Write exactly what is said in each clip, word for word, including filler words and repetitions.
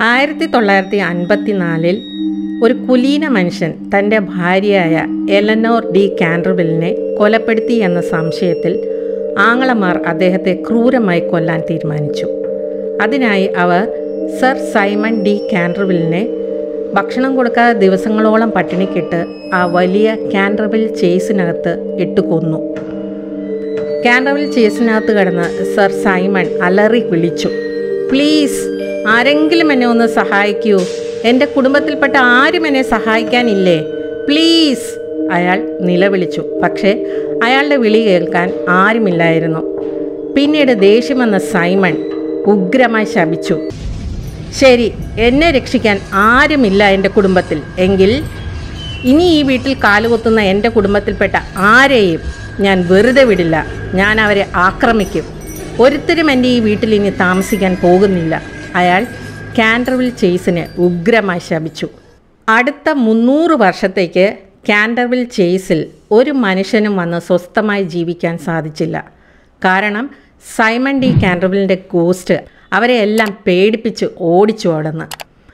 ആയിരത്തി തൊള്ളായിരത്തി അൻപത്തി നാലിൽ ഒരു കുലീന മനുഷ്യൻ തൻ്റെ ഭാര്യയായ എലനോർ ഡി കാൻറ്റർവില്ലിനെ കൊലപ്പെടുത്തി എന്ന സംശയത്തിൽ ആങ്ങളമാർ അദ്ദേഹത്തെ ക്രൂരമായി കൊല്ലാൻ തീരുമാനിച്ചു. അതിനായി അവർ സർ സൈമൺ ഡി കാൻറ്റർവില്ലിനെ ഭക്ഷണം കൊടുക്കാതെ ദിവസങ്ങളോളം പട്ടിണിക്കിട്ട് ആ വലിയ കാൻറ്റർവിൽ ചേസിനകത്ത് ഇട്ട് കൊന്നു. കാൻറ്റർവിൽ ചേസിനകത്ത് കിടന്ന് സർ സൈമൺ അലറി വിളിച്ചു, പ്ലീസ് ആരെങ്കിലും എന്നെ ഒന്ന് സഹായിക്കൂ, എൻ്റെ കുടുംബത്തിൽപ്പെട്ട ആരും എന്നെ സഹായിക്കാനില്ലേ, പ്ലീസ്. അയാൾ നിലവിളിച്ചു. പക്ഷേ അയാളുടെ വിളി കേൾക്കാൻ ആരുമില്ലായിരുന്നു. പിന്നീട് ദേഷ്യം വന്ന സൈമൺ ഉഗ്രമായി ശപിച്ചു, ശരി, എന്നെ രക്ഷിക്കാൻ ആരുമില്ല എൻ്റെ കുടുംബത്തിൽ എങ്കിൽ ഇനി ഈ വീട്ടിൽ കാലുകുത്തുന്ന എൻ്റെ കുടുംബത്തിൽപ്പെട്ട ആരെയും ഞാൻ വെറുതെ വിടില്ല. ഞാൻ അവരെ ആക്രമിക്കും. ഒരുത്തരും എൻ്റെ ഈ വീട്ടിൽ ഇനി താമസിക്കാൻ പോകുന്നില്ല. അയാൾ കാൻറ്റർവിൽ ചേസിനെ ഉഗ്രമായി ശപിച്ചു. അടുത്ത മുന്നൂറ് വർഷത്തേക്ക് കാൻറ്റർവിൽ ചേസിൽ ഒരു മനുഷ്യനും വന്ന് സ്വസ്ഥമായി ജീവിക്കാൻ സാധിച്ചില്ല. കാരണം സൈമൺ ഡി കാൻറ്റർവിലിൻ്റെ ഗോസ്റ്റ് അവരെ എല്ലാം പേടിപ്പിച്ച് ഓടിച്ചു ഓടുന്നു.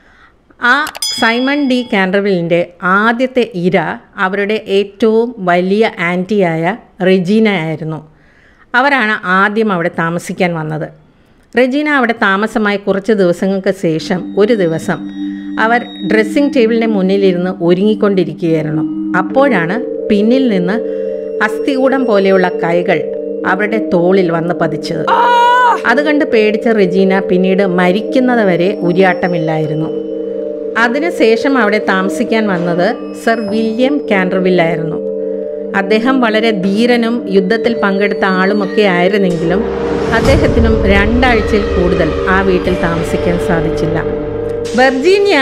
ആ സൈമൺ ഡി കാൻറ്റർവിലിൻ്റെ ആദ്യത്തെ ഇര അവരുടെ ഏറ്റവും വലിയ ആൻറ്റിയായ റെജീന ആയിരുന്നു. അവരാണ് ആദ്യം അവിടെ താമസിക്കാൻ വന്നത്. റെജീന അവിടെ താമസമായി കുറച്ച് ദിവസങ്ങൾക്ക് ശേഷം ഒരു ദിവസം അവർ ഡ്രസ്സിംഗ് ടേബിളിൻ്റെ മുന്നിലിരുന്ന് ഒരുങ്ങിക്കൊണ്ടിരിക്കുകയായിരുന്നു. അപ്പോഴാണ് പിന്നിൽ നിന്ന് അസ്ഥികൂടം പോലെയുള്ള കൈകൾ അവരുടെ തോളിൽ വന്ന് പതിച്ചത്. അത് കണ്ട് പേടിച്ച റെജീന പിന്നീട് മരിക്കുന്നത് വരെ ഉരിയാട്ടമില്ലായിരുന്നു. അതിനുശേഷം അവിടെ താമസിക്കാൻ വന്നത് സർ വില്യം കാൻറ്റർവില്ലായിരുന്നു. അദ്ദേഹം വളരെ ധീരനും യുദ്ധത്തിൽ പങ്കെടുത്ത ആളുമൊക്കെ ആയിരുന്നെങ്കിലും അദ്ദേഹത്തിനും രണ്ടാഴ്ചയിൽ കൂടുതൽ ആ വീട്ടിൽ താമസിക്കാൻ സാധിച്ചില്ല. വെർജീനിയ,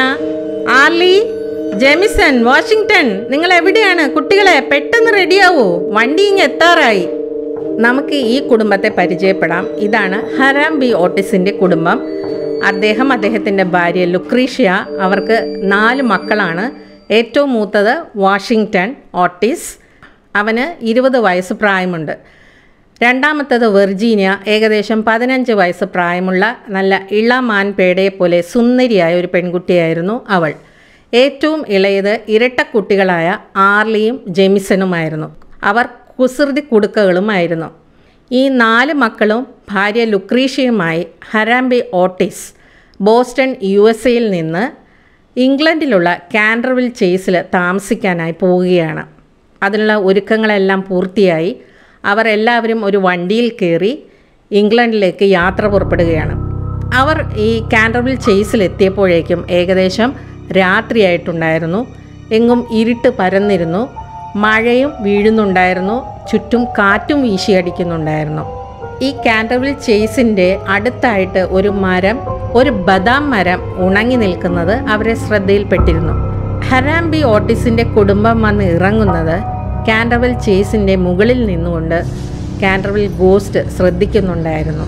ആർലി, ജെമിസൺ, വാഷിങ്ടൺ, നിങ്ങൾ എവിടെയാണ്? കുട്ടികളെ പെട്ടെന്ന് റെഡിയാവൂ, വണ്ടി ഇങ്ങ് എത്താറായി. നമുക്ക് ഈ കുടുംബത്തെ പരിചയപ്പെടാം. ഇതാണ് ഹരാം ബി ഓട്ടിസിൻ്റെ കുടുംബം. അദ്ദേഹം, അദ്ദേഹത്തിൻ്റെ ഭാര്യ ലുക്രീഷ്യ, അവർക്ക് നാല് മക്കളാണ്. ഏറ്റവും മൂത്തത് വാഷിങ്ടൺ ഓട്ടിസ്, അവന് ഇരുപത് വയസ്സ് പ്രായമുണ്ട്. രണ്ടാമത്തത് വെർജീനിയ, ഏകദേശം പതിനഞ്ച് വയസ്സ് പ്രായമുള്ള നല്ല ഇളമാൻ പേടയെ പോലെ സുന്ദരിയായ ഒരു പെൺകുട്ടിയായിരുന്നു അവൾ. ഏറ്റവും ഇളയത് ഇരട്ടക്കുട്ടികളായ ആർലിയും ജെമിസണുമായിരുന്നു. അവർ കുസൃതി കുടുക്കകളുമായിരുന്നു. ഈ നാല് മക്കളും ഭാര്യ ലുക്രീഷ്യയുമായി Hiram B Otis Boston U S എയിൽ നിന്ന് ഇംഗ്ലണ്ടിലുള്ള കാൻറ്റർവിൽ ചേസിൽ താമസിക്കാനായി പോവുകയാണ്. അതിനുള്ള ഒരുക്കങ്ങളെല്ലാം പൂർത്തിയായി അവർ എല്ലാവരും ഒരു വണ്ടിയിൽ കയറി ഇംഗ്ലണ്ടിലേക്ക് യാത്ര പുറപ്പെടുകയാണ്. അവർ ഈ കാൻറ്റർവിൽ ചേസിലെത്തിയപ്പോഴേക്കും ഏകദേശം രാത്രിയായിട്ടുണ്ടായിരുന്നു. എങ്ങും ഇരുട്ട് പരന്നിരുന്നു. മഴയും വീഴുന്നുണ്ടായിരുന്നു. ചുറ്റും കാറ്റും വീശിയടിക്കുന്നുണ്ടായിരുന്നു. ഈ കാൻറ്റർവിൽ ചേസിൻ്റെ അടുത്തായിട്ട് ഒരു മരം, ഒരു ബദാം മരം ഉണങ്ങി നിൽക്കുന്നത് അവരെ ശ്രദ്ധയിൽപ്പെട്ടിരുന്നു. ഹരാംബി ഓട്ടിസിൻ്റെ കുടുംബം വന്ന് ഇറങ്ങുന്നത് കാൻറ്റർവിൽ ചേസിൻ്റെ മുകളിൽ നിന്നുകൊണ്ട് കാൻറ്റർവിൽ ഗോസ്റ്റ് ശ്രദ്ധിക്കുന്നുണ്ടായിരുന്നു.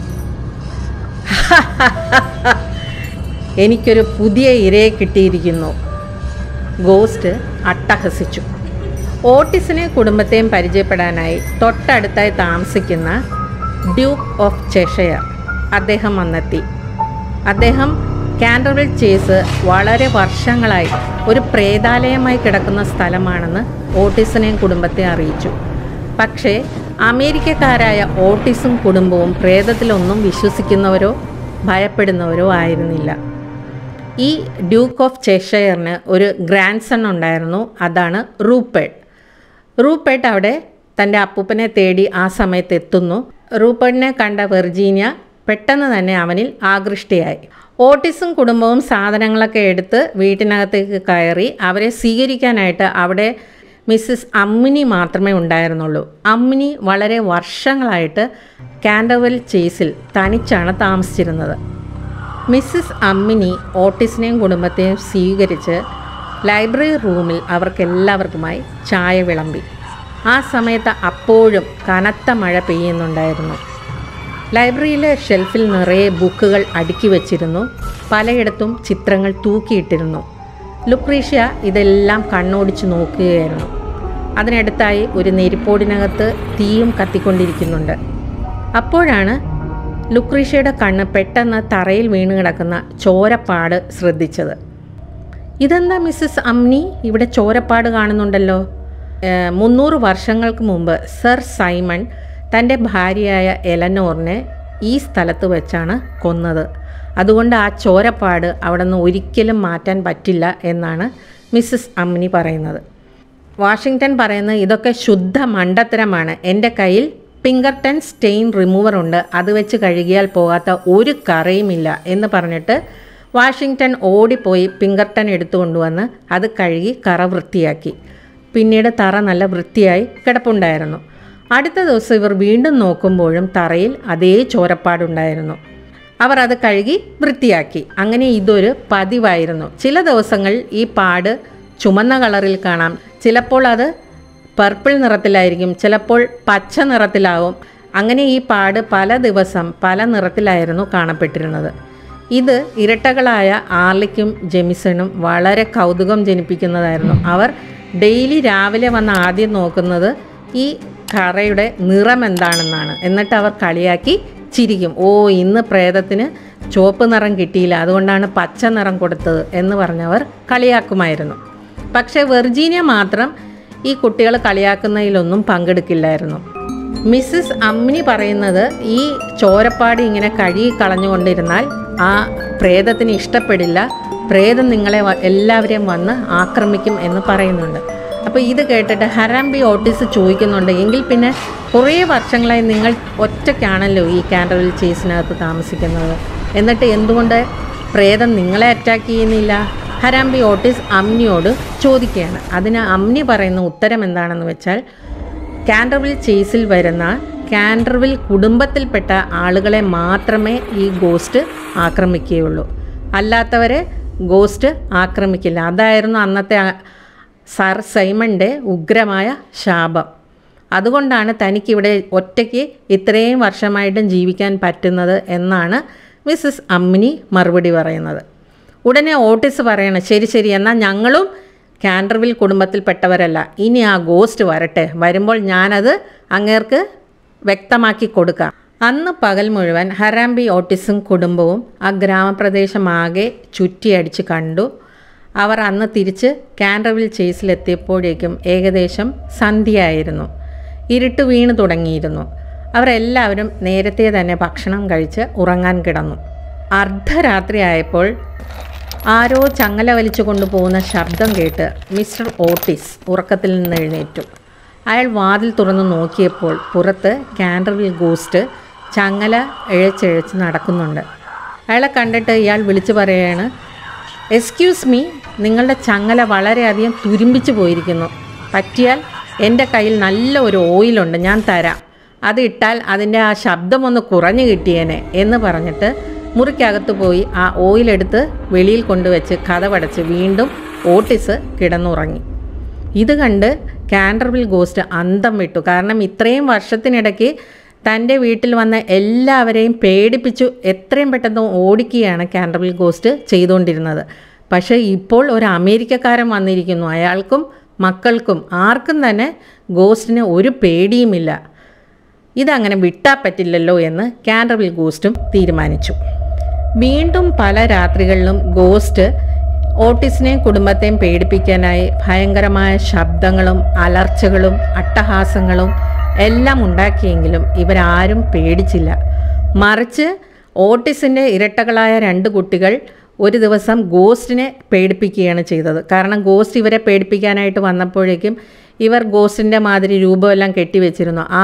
എനിക്കൊരു പുതിയ ഇരയെ കിട്ടിയിരിക്കുന്നു, ഗോസ്റ്റ് അട്ടഹസിച്ചു. ഓട്ടിസിനെ കുടുംബത്തെയും പരിചയപ്പെടാനായി തൊട്ടടുത്തായി താമസിക്കുന്ന ഡ്യൂക്ക് ഓഫ് ചെഷയർ അദ്ദേഹം വന്നെത്തി. അദ്ദേഹം കാൻറ്റർവിൽ ചേസ് വളരെ വർഷങ്ങളായി ഒരു പ്രേതാലയമായി കിടക്കുന്ന സ്ഥലമാണെന്ന് ഓട്ടിസിനെയും കുടുംബത്തെ അറിയിച്ചു. പക്ഷേ അമേരിക്കക്കാരായ ഓട്ടിസും കുടുംബവും പ്രേതത്തിലൊന്നും വിശ്വസിക്കുന്നവരോ ഭയപ്പെടുന്നവരോ ആയിരുന്നില്ല. ഈ ഡ്യൂക്ക് ഓഫ് ചെഷയറിന് ഒരു ഗ്രാൻഡ് സൺ ഉണ്ടായിരുന്നു. അതാണ് റൂപ്പേർട്ട്. റൂപ്പേർട്ട് അവിടെ തൻ്റെ അപ്പൂപ്പനെ തേടി ആ സമയത്ത് എത്തുന്നു. റൂപ്പേർട്ടിനെ കണ്ട വെർജീനിയ പെട്ടെന്ന് തന്നെ അവനിൽ ആകൃഷ്ടയായി. ഓട്ടിസും കുടുംബവും സാധനങ്ങളൊക്കെ എടുത്ത് വീട്ടിനകത്തേക്ക് കയറി. അവരെ സ്വീകരിക്കാനായിട്ട് അവിടെ മിസ്സിസ് അമ്മിനി മാത്രമേ ഉണ്ടായിരുന്നുള്ളൂ. അമ്മിനി വളരെ വർഷങ്ങളായിട്ട് കാൻറ്റർവിൽ ചേസിൽ തനിച്ചാണ് താമസിച്ചിരുന്നത്. മിസ്സിസ് അമ്മിനി ഓട്ടിസിനെയും കുടുംബത്തെയും സ്വീകരിച്ച് ലൈബ്രറി റൂമിൽ അവർക്കെല്ലാവർക്കുമായി ചായ വിളമ്പി. ആ സമയത്ത് അപ്പോഴും കനത്ത മഴ പെയ്യുന്നുണ്ടായിരുന്നു. ലൈബ്രറിയിലെ ഷെൽഫിൽ നിറയെ ബുക്കുകൾ അടുക്കി വച്ചിരുന്നു. പലയിടത്തും ചിത്രങ്ങൾ തൂക്കിയിട്ടിരുന്നു. ലുക്രീഷ്യ ഇതെല്ലാം കണ്ണോടിച്ച് നോക്കുകയായിരുന്നു. അതിനടുത്തായി ഒരു നെരിപ്പോടിനകത്ത് തീയും കത്തിക്കൊണ്ടിരിക്കുന്നുണ്ട്. അപ്പോഴാണ് ലുക്രീഷ്യയുടെ കണ്ണ് പെട്ടെന്ന് തറയിൽ വീണ് കിടക്കുന്ന ചോരപ്പാട് ശ്രദ്ധിച്ചത്. ഇതെന്താ മിസ്സസ് അമ്നി, ഇവിടെ ചോരപ്പാട് കാണുന്നുണ്ടല്ലോ? മുന്നൂറ് വർഷങ്ങൾക്ക് മുമ്പ് സർ സൈമൺ തൻ്റെ ഭാര്യയായ എലനോറിനെ ഈ സ്ഥലത്ത് വെച്ചാണ് കൊന്നത്. അതുകൊണ്ട് ആ ചോരപ്പാട് അവിടെ നിന്ന് ഒരിക്കലും മാറ്റാൻ പറ്റില്ല എന്നാണ് മിസ്സസ് അമ്നി പറയുന്നത്. വാഷിങ്ടൺ പറയുന്നത് ഇതൊക്കെ ശുദ്ധ മണ്ടത്തരമാണ്. എൻ്റെ കയ്യിൽ പിങ്കർട്ടൺ സ്റ്റെയിൻ റിമൂവർ ഉണ്ട്, അത് വെച്ച് കഴുകിയാൽ പോകാത്ത ഒരു കറയുമില്ല എന്ന് പറഞ്ഞിട്ട് വാഷിങ്ടൺ ഓടിപ്പോയി പിങ്കർട്ടൺ എടുത്തുകൊണ്ടുവന്ന് അത് കഴുകി കറ വൃത്തിയാക്കി. പിന്നീട് തറ നല്ല വൃത്തിയായി കിടപ്പുണ്ടായിരുന്നു. അടുത്ത ദിവസം ഇവർ വീണ്ടും നോക്കുമ്പോഴും തറയിൽ അതേ ചോരപ്പാടുണ്ടായിരുന്നു. അവർ അത് കഴുകി വൃത്തിയാക്കി. അങ്ങനെ ഇതൊരു പതിവായിരുന്നു. ചില ദിവസങ്ങൾ ഈ പാട് ചുമന്ന കളറിൽ കാണാം, ചിലപ്പോൾ അത് പർപ്പിൾ നിറത്തിലായിരിക്കും, ചിലപ്പോൾ പച്ച നിറത്തിലാവും. അങ്ങനെ ഈ പാട് പല ദിവസം പല നിറത്തിലായിരുന്നു കാണപ്പെട്ടിരുന്നത്. ഇത് ഇരട്ടകളായ ആർലിക്കും ജെമിസണും വളരെ കൗതുകം ജനിപ്പിക്കുന്നതായിരുന്നു. അവർ ഡെയിലി രാവിലെ വന്ന് ആദ്യം നോക്കുന്നത് ഈ കറയുടെ നിറം എന്താണെന്നാണ്. എന്നിട്ട് അവർ കളിയാക്കി ചിരിക്കും. ഓ, ഇന്ന് പ്രേതത്തിന് ചുവപ്പ് നിറം കിട്ടിയില്ല, അതുകൊണ്ടാണ് പച്ച നിറം കൊടുത്തത് എന്ന് പറഞ്ഞവർ കളിയാക്കുമായിരുന്നു. പക്ഷേ വെർജീനിയ മാത്രം ഈ കുട്ടികൾ കളിയാക്കുന്നതിലൊന്നും പങ്കെടുക്കില്ലായിരുന്നു. മിസ്സസ് അമ്നി പറയുന്നത് ഈ ചോരപ്പാട് ഇങ്ങനെ കഴുകി കളഞ്ഞുകൊണ്ടിരുന്നാൽ ആ പ്രേതത്തിന് ഇഷ്ടപ്പെടില്ല, പ്രേതം നിങ്ങളെ എല്ലാവരെയും വന്ന് ആക്രമിക്കും എന്ന് പറയുന്നുണ്ട്. അപ്പോൾ ഇത് കേട്ടിട്ട് ഹരാംബി ഓട്ടിസ് ചോദിക്കുന്നുണ്ട്, എങ്കിൽ പിന്നെ കുറേ വർഷങ്ങളായി നിങ്ങൾ ഒറ്റയ്ക്കാണല്ലോ ഈ കാൻറ്റർവിൽ ചേസിനകത്ത് താമസിക്കുന്നത്, എന്നിട്ട് എന്തുകൊണ്ട് പ്രേതം നിങ്ങളെ അറ്റാക്ക് ചെയ്യുന്നില്ല? ഹരാംബി ഓട്ടിസ് അമ്നിയോട് ചോദിക്കുകയാണ്. അതിന് അമ്നി പറയുന്ന ഉത്തരം എന്താണെന്ന് വെച്ചാൽ, കാൻറ്റർവിൽ ചേസിൽ വരുന്ന കാൻറ്റർവിൽ കുടുംബത്തിൽപ്പെട്ട ആളുകളെ മാത്രമേ ഈ ഗോസ്റ്റ് ആക്രമിക്കുകയുള്ളൂ, അല്ലാത്തവരെ ഗോസ്റ്റ് ആക്രമിക്കില്ല. അതായിരുന്നു അന്നത്തെ സർ സൈമണിൻ്റെ ഉഗ്രമായ ശാപം. അതുകൊണ്ടാണ് തനിക്കിവിടെ ഒറ്റയ്ക്ക് ഇത്രയും വർഷമായിട്ടും ജീവിക്കാൻ പറ്റുന്നത് എന്നാണ് മിസ്സസ് അമ്നി മറുപടി പറയുന്നത്. ഉടനെ ഓട്ടിസ് പറയണം, ശരി ശരി എന്നാൽ ഞങ്ങളും കാൻറ്റർവിൽ കുടുംബത്തിൽപ്പെട്ടവരല്ല, ഇനി ആ ഗോസ്റ്റ് വരട്ടെ, വരുമ്പോൾ ഞാനത് അങ്ങേർക്ക് വ്യക്തമാക്കി കൊടുക്കാം. അന്ന് പകൽ മുഴുവൻ ഹരാംബി ഓട്ടിസും കുടുംബവും ആ ഗ്രാമപ്രദേശമാകെ ചുറ്റിയടിച്ച് കണ്ടു. അവർ അന്ന് തിരിച്ച് കാൻറ്റർവിൽ ചേസിലെത്തിയപ്പോഴേക്കും ഏകദേശം സന്ധ്യയായിരുന്നു. ഇരുട്ട് വീണ് തുടങ്ങിയിരുന്നു. അവരെല്ലാവരും നേരത്തെ തന്നെ ഭക്ഷണം കഴിച്ച് ഉറങ്ങാൻ കിടന്നു. അർദ്ധരാത്രിയായപ്പോൾ ആരോ ചങ്ങല വലിച്ചു കൊണ്ടുപോകുന്ന ശബ്ദം കേട്ട് മിസ്റ്റർ ഓട്ടിസ് ഉറക്കത്തിൽ നിന്ന് എഴുന്നേറ്റു. അയാൾ വാതിൽ തുറന്ന് നോക്കിയപ്പോൾ പുറത്ത് കാൻറ്റർവിൽ ഗോസ്റ്റ് ചങ്ങല ഇഴച്ചിഴച്ച് നടക്കുന്നുണ്ട്. അയാളെ കണ്ടിട്ട് ഇയാൾ വിളിച്ചു പറയുകയാണ്, എക്സ്ക്യൂസ് മീ, നിങ്ങളുടെ ചങ്ങല വളരെയധികം തുരുമ്പിച്ച് പോയിരിക്കുന്നു. പറ്റിയാൽ എൻ്റെ കയ്യിൽ നല്ല ഒരു ഓയിലുണ്ട്, ഞാൻ തരാം, അത് ഇട്ടാൽ അതിൻ്റെ ആ ശബ്ദമൊന്ന് കുറഞ്ഞു കിട്ടിയേനെ എന്ന് പറഞ്ഞിട്ട് മുറിക്കകത്ത് പോയി ആ ഓയിലെടുത്ത് വെളിയിൽ കൊണ്ടുവച്ച് കതവടച്ച് വീണ്ടും ഓട്ടിസ് കിടന്നുറങ്ങി. ഇത് കണ്ട് കാൻറ്റർവിൽ ഗോസ്റ്റ് അന്തം വിട്ടു. കാരണം ഇത്രയും വർഷത്തിനിടയ്ക്ക് തൻ്റെ വീട്ടിൽ വന്ന എല്ലാവരെയും പേടിപ്പിച്ചു എത്രയും പെട്ടെന്ന് ഓടിക്കുകയാണ് കാൻറ്റർവിൽ ഗോസ്റ്റ് ചെയ്തുകൊണ്ടിരുന്നത്. പക്ഷേ ഇപ്പോൾ ഒരു അമേരിക്കക്കാരൻ വന്നിരിക്കുന്നു, അയാൾക്കും മക്കൾക്കും ആർക്കും തന്നെ ഗോസ്റ്റിന് ഒരു പേടിയുമില്ല. ഇതങ്ങനെ വിട്ടാൽ പറ്റില്ലല്ലോ എന്ന് കാൻറ്റർവിൽ ഗോസ്റ്റും തീരുമാനിച്ചു. വീണ്ടും പല രാത്രികളിലും ഗോസ്റ്റ് ഓട്ടിസിനെയും കുടുംബത്തെയും പേടിപ്പിക്കാനായി ഭയങ്കരമായ ശബ്ദങ്ങളും അലർച്ചകളും അട്ടഹാസങ്ങളും എല്ലാം ഉണ്ടാക്കിയെങ്കിലും ഇവരാരും പേടിച്ചില്ല. മറിച്ച് ഓട്ടിസിൻ്റെ ഇരട്ടകളായ രണ്ട് കുട്ടികൾ ഒരു ദിവസം ഗോസ്റ്റിനെ പേടിപ്പിക്കുകയാണ് ചെയ്തത്. കാരണം ഗോസ്റ്റ് ഇവരെ പേടിപ്പിക്കാനായിട്ട് വന്നപ്പോഴേക്കും ഇവർ ഗോസ്റ്റിൻ്റെ മാതിരി രൂപമെല്ലാം കെട്ടിവെച്ചിരുന്നു. ആ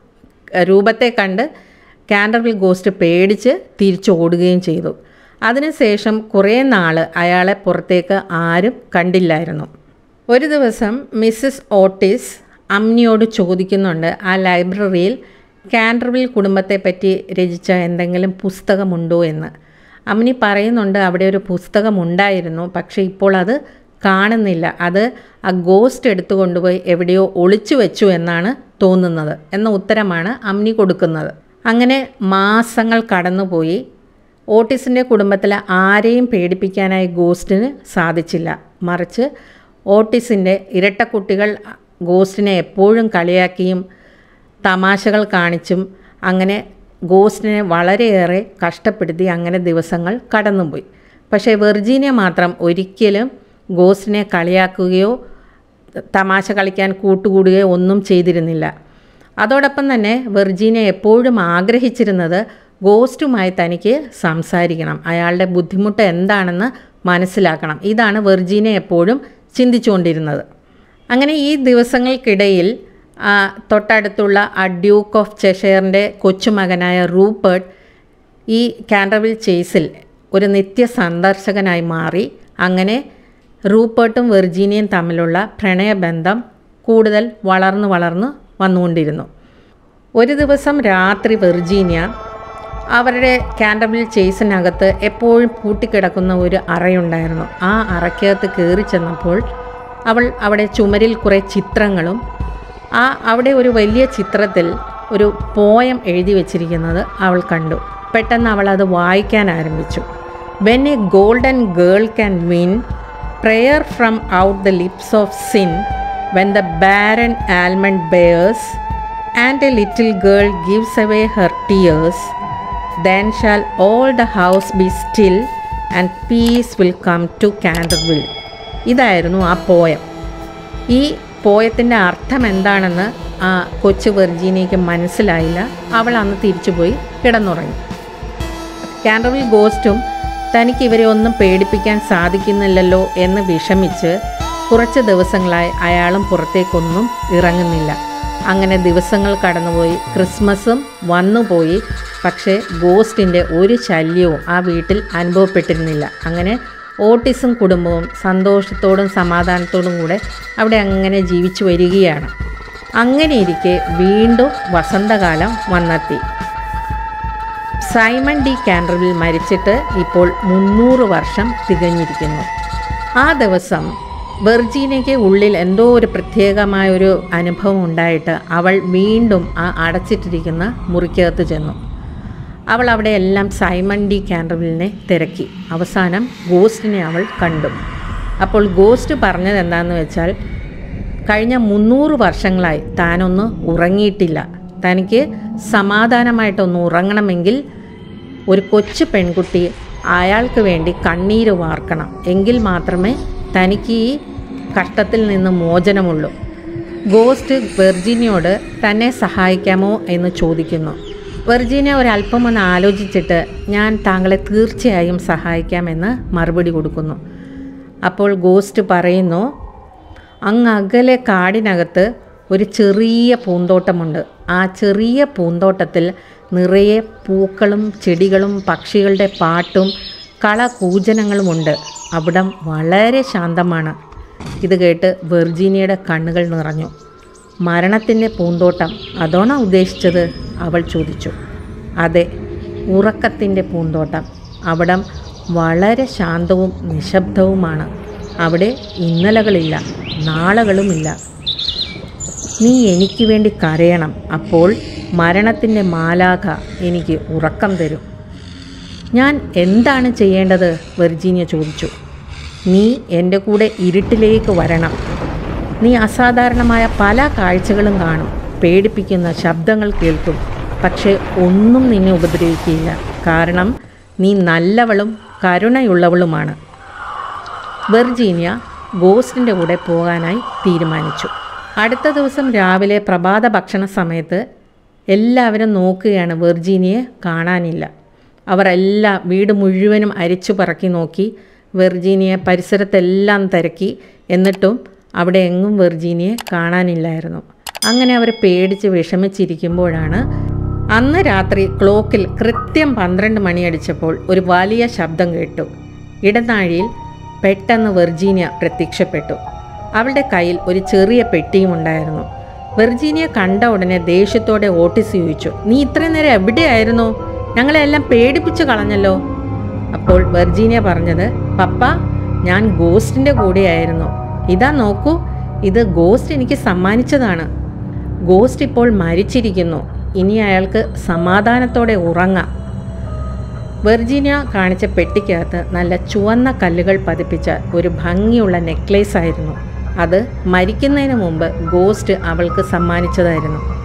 രൂപത്തെ കണ്ട് കാൻറ്റർവിൽ ഗോസ്റ്റ് പേടിച്ച് തിരിച്ചോടുകയും ചെയ്തു. അതിനുശേഷം കുറേ നാൾ അയാളെ പുറത്തേക്ക് ആരും കണ്ടില്ലായിരുന്നു. ഒരു ദിവസം മിസ്സസ് ഓട്ടിസ് അമ്നിയോട് ചോദിക്കുന്നുണ്ട്, ആ ലൈബ്രറിയിൽ കാൻറ്റർവിൽ കുടുംബത്തെപ്പറ്റി രചിച്ച എന്തെങ്കിലും പുസ്തകമുണ്ടോ എന്ന്. അമ്നി പറയുന്നുണ്ട് അവിടെ ഒരു പുസ്തകമുണ്ടായിരുന്നു, പക്ഷേ ഇപ്പോൾ അത് കാണുന്നില്ല, അത് ആ ഗോസ്റ്റ് എടുത്തു കൊണ്ടുപോയി എവിടെയോ ഒളിച്ചു വെച്ചു എന്നാണ് തോന്നുന്നത് എന്ന ഉത്തരമാണ് അമ്നി കൊടുക്കുന്നത്. അങ്ങനെ മാസങ്ങൾ കടന്നുപോയി. ഓട്ടിസിൻ്റെ കുടുംബത്തിലെ ആരെയും പേടിപ്പിക്കാനായി ഗോസ്റ്റിന് സാധിച്ചില്ല. മറിച്ച് ഓട്ടിസിൻ്റെ ഇരട്ടക്കുട്ടികൾ ഗോസ്റ്റിനെ എപ്പോഴും കളിയാക്കിയും തമാശകൾ കാണിച്ചും അങ്ങനെ ഗോസ്റ്റിനെ വളരെയേറെ കഷ്ടപ്പെടുത്തി അങ്ങനെ ദിവസങ്ങൾ കടന്നുപോയി. പക്ഷേ വെർജീനിയ മാത്രം ഒരിക്കലും ഗോസ്റ്റിനെ കളിയാക്കുകയോ തമാശ കളിക്കാൻ കൂട്ടുകൂടുകയോ ഒന്നും ചെയ്തിരുന്നില്ല. അതോടൊപ്പം തന്നെ വെർജീനിയ എപ്പോഴും ആഗ്രഹിച്ചിരുന്നത് ഗോസ്റ്റുമായി തനിക്ക് സംസാരിക്കണം, അയാളുടെ ബുദ്ധിമുട്ട് എന്താണെന്ന് മനസ്സിലാക്കണം. ഇതാണ് വെർജീനിയ എപ്പോഴും ചിന്തിച്ചുകൊണ്ടിരുന്നത്. അങ്ങനെ ഈ ദിവസങ്ങൾക്കിടയിൽ തൊട്ടടുത്തുള്ള ആ ഡ്യൂക്ക് ഓഫ് ചെഷയറിൻ്റെ കൊച്ചുമകനായ റൂപ്പർട്ട് ഈ കാൻറ്റർവിൽ ചേസിൽ ഒരു നിത്യ സന്ദർശകനായി മാറി. അങ്ങനെ റൂപ്പർട്ടും വെർജീനിയയും തമ്മിലുള്ള പ്രണയബന്ധം കൂടുതൽ വളർന്നു വളർന്നു വന്നുകൊണ്ടിരുന്നു. ഒരു ദിവസം രാത്രി വെർജീനിയ അവരുടെ കാൻറ്റർവിൽ ചേസിനകത്ത് എപ്പോഴും പൂട്ടിക്കിടക്കുന്ന ഒരു അറയുണ്ടായിരുന്നു. ആ അറയ്ക്കകത്ത് കയറി ചെന്നപ്പോൾ അവൾ അവിടെ ചുമരിൽ കുറേ ചിത്രങ്ങളും ആ അവിടെ ഒരു വലിയ ചിത്രത്തിൽ ഒരു പോയം എഴുതി വച്ചിരിക്കുന്നത് അവൾ കണ്ടു. പെട്ടെന്ന് അവൾ അത് വായിക്കാൻ ആരംഭിച്ചു. When a golden girl can win prayer from out the lips of sin, when the barren almond bears and a little girl gives away her tears, then shall all the house be still and peace will come to Canterville. ഇതായിരുന്നു ആ poem. ഈ പോയത്തിൻ്റെ അർത്ഥം എന്താണെന്ന് ആ കൊച്ചു വെർജീനിയയ്ക്ക് മനസ്സിലായില്ല. അവൾ അന്ന് തിരിച്ചുപോയി കിടന്നുറങ്ങി. കാൻറ്റർവിൽ ഗോസ്റ്റും തനിക്ക് ഇവരെ ഒന്നും പേടിപ്പിക്കാൻ സാധിക്കുന്നില്ലല്ലോ എന്ന് വിഷമിച്ച് കുറച്ച് ദിവസങ്ങളായി അയാളും പുറത്തേക്കൊന്നും ഇറങ്ങുന്നില്ല. അങ്ങനെ ദിവസങ്ങൾ കടന്നുപോയി. ക്രിസ്മസും വന്നുപോയി. പക്ഷേ ഗോസ്റ്റിൻ്റെ ഒരു ശല്യവും ആ വീട്ടിൽ അനുഭവപ്പെട്ടിരുന്നില്ല. അങ്ങനെ ഓട്ടിസും കുടുംബവും സന്തോഷത്തോടും സമാധാനത്തോടും കൂടെ അവിടെ അങ്ങനെ ജീവിച്ചു വരികയാണ്. അങ്ങനെ ഇരിക്കെ വീണ്ടും വസന്തകാലം വന്നെത്തി. സൈമൺ ഡി കാൻറ്റർവിൽ മരിച്ചിട്ട് ഇപ്പോൾ മുന്നൂറ് വർഷം തികഞ്ഞിരിക്കുന്നു. ആ ദിവസം വെർജീനിയയ്ക്ക് ഉള്ളിൽ എന്തോ ഒരു പ്രത്യേകമായൊരു അനുഭവം ഉണ്ടായിട്ട് അവൾ വീണ്ടും ആ അടച്ചിട്ടിരിക്കുന്ന മുറിക്കകത്ത് ചെന്നു. അവൾ അവിടെ എല്ലാം സൈമൺ ഡി കാൻറ്റർവിലിനെ തിരക്കി. അവസാനം ഗോസ്റ്റിനെ അവൾ കണ്ടു. അപ്പോൾ ഗോസ്റ്റ് പറഞ്ഞത് എന്താണെന്ന് വെച്ചാൽ, കഴിഞ്ഞ മുന്നൂറ് വർഷങ്ങളായി താനൊന്ന് ഉറങ്ങിയിട്ടില്ല. തനിക്ക് സമാധാനമായിട്ടൊന്ന് ഉറങ്ങണമെങ്കിൽ ഒരു കൊച്ചു പെൺകുട്ടി അയാൾക്ക് വേണ്ടി കണ്ണീര് വാർക്കണം. എങ്കിൽ മാത്രമേ തനിക്ക് ഈ കഷ്ടത്തിൽ നിന്ന് മോചനമുള്ളൂ. ഗോസ്റ്റ് വെർജീനിയോട് തന്നെ സഹായിക്കാമോ എന്ന് ചോദിക്കുന്നു. വെർജീനിയ ഒരല്പം ഒന്ന് ആലോചിച്ചിട്ട് ഞാൻ താങ്കളെ തീർച്ചയായും സഹായിക്കാമെന്ന് മറുപടി കൊടുക്കുന്നു. അപ്പോൾ ഗോസ്റ്റ് പറയുന്നു, അങ്ങ് അകലെ കാടിനകത്ത് ഒരു ചെറിയ പൂന്തോട്ടമുണ്ട്. ആ ചെറിയ പൂന്തോട്ടത്തിൽ നിറയെ പൂക്കളും ചെടികളും പക്ഷികളുടെ പാട്ടും കളകൂജനങ്ങളുമുണ്ട്. അവിടം വളരെ ശാന്തമാണ്. ഇത് കേട്ട് വെർജീനിയയുടെ കണ്ണുകൾ നിറഞ്ഞു. മരണത്തിൻ്റെ പൂന്തോട്ടം അതാണോ ഉദ്ദേശിച്ചത്? അവൾ ചോദിച്ചു. അതെ, ഉറക്കത്തിൻ്റെ പൂന്തോട്ടം. അവിടം വളരെ ശാന്തവും നിശബ്ദവുമാണ്. അവിടെ ഇന്നലകളില്ല, നാളകളുമില്ല. നീ എനിക്ക് വേണ്ടി കരയണം. അപ്പോൾ മരണത്തിൻ്റെ മാലാഖ എനിക്ക് ഉറക്കം തരും. ഞാൻ എന്താണ് ചെയ്യേണ്ടത്? വെർജീനിയ ചോദിച്ചു. നീ എൻ്റെ കൂടെ ഇരുട്ടിലേക്ക് വരണം. നീ അസാധാരണമായ പല കാഴ്ചകളും കാണും, പേടിപ്പിക്കുന്ന ശബ്ദങ്ങൾ കേൾക്കും. പക്ഷേ ഒന്നും നിന്നെ ഉപദ്രവിക്കുകയില്ല. കാരണം നീ നല്ലവളും കരുണയുള്ളവളുമാണ്. വെർജീനിയ ഗോസ്റ്റിൻ്റെ കൂടെ പോകാനായി തീരുമാനിച്ചു. അടുത്ത ദിവസം രാവിലെ പ്രഭാത ഭക്ഷണ സമയത്ത് എല്ലാവരും നോക്കുകയാണ്. വെർജീനിയയെ കാണാനില്ല. അവർ എല്ലാം വീട് മുഴുവനും അരിച്ചു പറക്കി നോക്കി. വെർജീനിയയെ പരിസരത്തെല്ലാം തിരക്കി. എന്നിട്ടും അവിടെ എങ്ങും വെർജീനിയയെ കാണാനില്ലായിരുന്നു. അങ്ങനെ അവർ പേടിച്ച് വിഷമിച്ചിരിക്കുമ്പോഴാണ് അന്ന് രാത്രി ക്ലോക്കിൽ കൃത്യം പന്ത്രണ്ട് മണിയടിച്ചപ്പോൾ ഒരു വലിയ ശബ്ദം കേട്ടു. ഇടനാഴിയിൽ പെട്ടെന്ന് വെർജീനിയ പ്രത്യക്ഷപ്പെട്ടു. അവളുടെ കയ്യിൽ ഒരു ചെറിയ പെട്ടിയും ഉണ്ടായിരുന്നു. വെർജീനിയ കണ്ട ഉടനെ ദേഷ്യത്തോടെ ഓട്ടിസ് ചോദിച്ചു, നീ ഇത്രയും നേരം എവിടെയായിരുന്നു? ഞങ്ങളെല്ലാം പേടിപ്പിച്ച് കളഞ്ഞല്ലോ. അപ്പോൾ വെർജീനിയ പറഞ്ഞത്, പപ്പ, ഞാൻ ഗോസ്റ്റിൻ്റെ കൂടെയായിരുന്നു. ഇതാ നോക്കൂ, ഇത് ഗോസ്റ്റ് എനിക്ക് സമ്മാനിച്ചതാണ്. ഗോസ്റ്റ് ഇപ്പോൾ മരിച്ചിരിക്കുന്നു. ഇനി അയാൾക്ക് സമാധാനത്തോടെ ഉറങ്ങാം. വെർജീനിയ കാണിച്ച പെട്ടിക്കകത്ത് നല്ല ചുവന്ന കല്ലുകൾ പതിപ്പിച്ച ഒരു ഭംഗിയുള്ള നെക്ലേസ് ആയിരുന്നു. അത് മരിക്കുന്നതിന് മുമ്പ് ഗോസ്റ്റ് അവൾക്ക് സമ്മാനിച്ചതായിരുന്നു.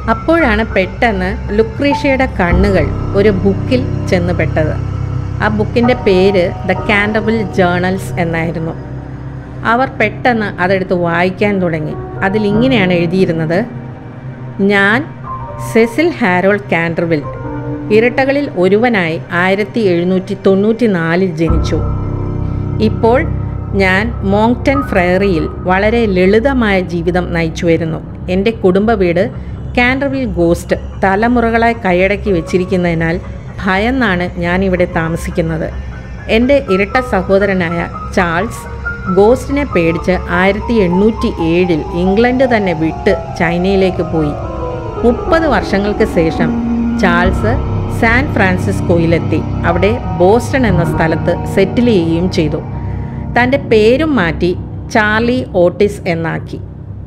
അപ്പോഴാണ് പെട്ടെന്ന് ലുക്രീഷ്യയുടെ കണ്ണുകൾ ഒരു ബുക്കിൽ ചെന്ന് പെട്ടത്. ആ ബുക്കിൻ്റെ പേര് ദ കാൻറ്റർവിൽ ജേർണൽസ് എന്നായിരുന്നു. അവർ പെട്ടെന്ന് അതെടുത്ത് വായിക്കാൻ തുടങ്ങി. അതിലിങ്ങനെയാണ് എഴുതിയിരുന്നത്: ഞാൻ സെസിൽ ഹാരോൾഡ് കാൻറ്റർവിൽ ഇരട്ടകളിൽ ഒരുവനായി ആയിരത്തി എഴുന്നൂറ്റി തൊണ്ണൂറ്റി നാലിൽ ജനിച്ചു. ഇപ്പോൾ ഞാൻ മോങ്ടൺ ഫ്രയറിയിൽ വളരെ ലളിതമായ ജീവിതം നയിച്ചു വരുന്നു. എൻ്റെ കുടുംബ വീട് കാൻറ്റർവിൽ ഗോസ്റ്റ് തലമുറകളായി കൈയടക്കി വെച്ചിരിക്കുന്നതിനാൽ ഭയന്നാണ് ഞാനിവിടെ താമസിക്കുന്നത്. എൻ്റെ ഇരട്ട സഹോദരനായ ചാൾസ് ഗോസ്റ്റിനെ പേടിച്ച് ആയിരത്തി എണ്ണൂറ്റി ഏഴിൽ ഇംഗ്ലണ്ട് തന്നെ വിട്ട് ചൈനയിലേക്ക് പോയി. മുപ്പത് വർഷങ്ങൾക്ക് ശേഷം ചാൾസ് സാൻ ഫ്രാൻസിസ്കോയിലെത്തി. അവിടെ ബോസ്റ്റൺ എന്ന സ്ഥലത്ത് സെറ്റിൽ ചെയ്യുകയും ചെയ്തു. തൻ്റെ പേരും മാറ്റി ചാർലി ഓട്ടിസ് എന്നാക്കി.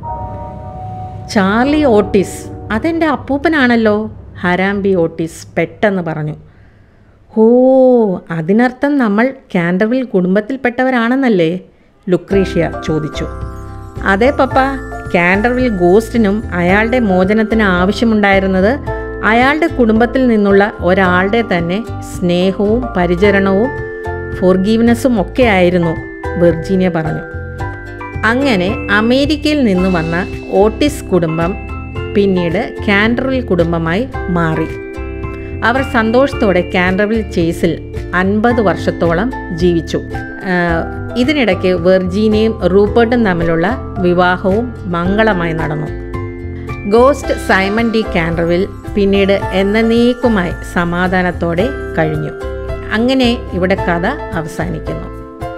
ചാർലി ഓട്ടിസ്, അതെൻ്റെ അപ്പൂപ്പനാണല്ലോ, ഹരാംബി ഓട്ടിസ് പെട്ടെന്ന് പറഞ്ഞു. ഓ, അതിനർത്ഥം നമ്മൾ കാൻറ്റർവിൽ കുടുംബത്തിൽപ്പെട്ടവരാണെന്നല്ലേ? ലുക്രീഷ്യ ചോദിച്ചു. അതെ പപ്പ, കാൻറ്റർവിൽ ഗോസ്റ്റിനും അയാളുടെ മോചനത്തിന് ആവശ്യമുണ്ടായിരുന്നത് അയാളുടെ കുടുംബത്തിൽ നിന്നുള്ള ഒരാളുടെ തന്നെ സ്നേഹവും പരിചരണവും ഫോർഗീവ്നെസ്സും ഒക്കെ ആയിരുന്നു, വെർജീനിയ പറഞ്ഞു. അങ്ങനെ അമേരിക്കയിൽ നിന്ന് വന്ന ഓട്ടിസ് കുടുംബം പിന്നീട് കാൻറ്റർവിൽ കുടുംബമായി മാറി. അവർ സന്തോഷത്തോടെ കാൻറ്റർവിൽ ചേസിൽ അൻപത് വർഷത്തോളം ജീവിച്ചു. ഇതിനിടയ്ക്ക് വെർജീനിയയും റൂപ്പർട്ടും തമ്മിലുള്ള വിവാഹവും മംഗളമായി നടന്നു. ഗോസ്റ്റ് സൈമൺ ഡി കാൻറ്റർവിൽ പിന്നീട് എന്നേക്കുമായി സമാധാനത്തോടെ കഴിഞ്ഞു. അങ്ങനെ ഇവിടെ കഥ അവസാനിക്കുന്നു.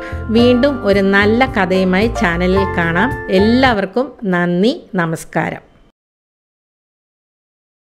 വീണ്ടും ഒരു നല്ല കഥയുമായി ചാനലിൽ കാണാം. എല്ലാവർക്കും നന്ദി, നമസ്കാരം.